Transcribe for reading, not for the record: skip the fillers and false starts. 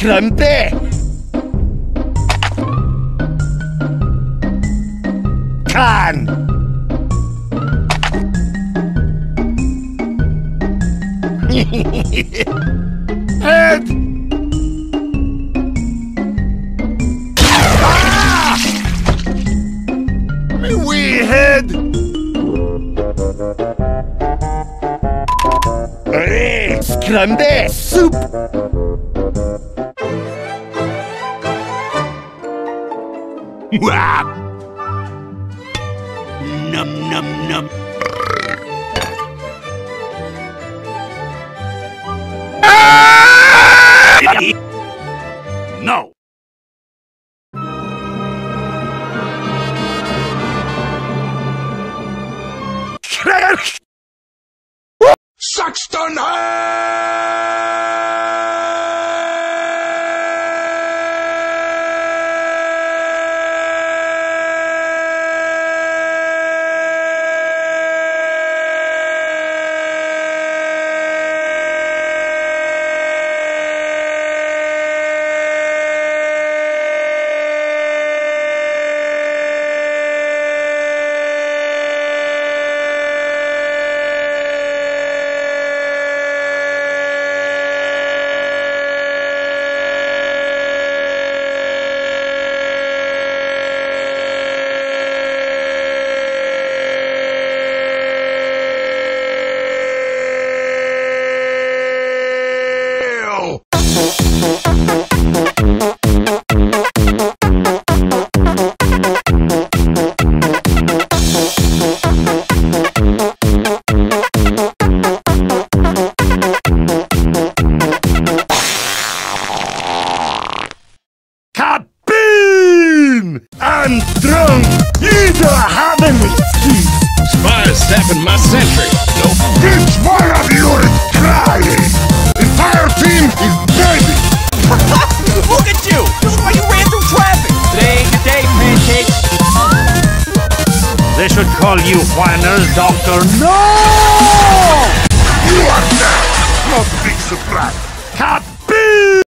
Grande! Can! Head! Ah! Me wee head! Grande soup! Wah! Num num num. No. Saxton I'm drunk! Jeder haben skis! Spies tapping my sentry! Nope. Which one of you is crying? The entire team is dead! Look at you! You look like you ran through traffic! Today ain't your day, pancakes! They should call you whiners, Doctor. No! You are dead! Not big surprise. Cut!